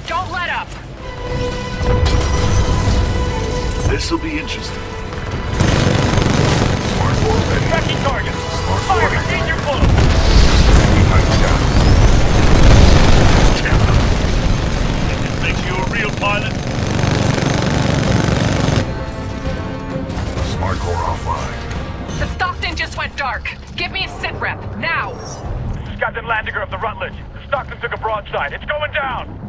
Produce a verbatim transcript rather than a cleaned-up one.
Don't let up! This'll be interesting. Smart four ready. Tracking target. Smart four Fire, ready. danger close. Behind down. This makes you a real pilot. Smart core offline. The Stockton just went dark. Give me a sit rep, now! This is Captain Landiger of the Rutledge. The Stockton took a broadside. It's going down.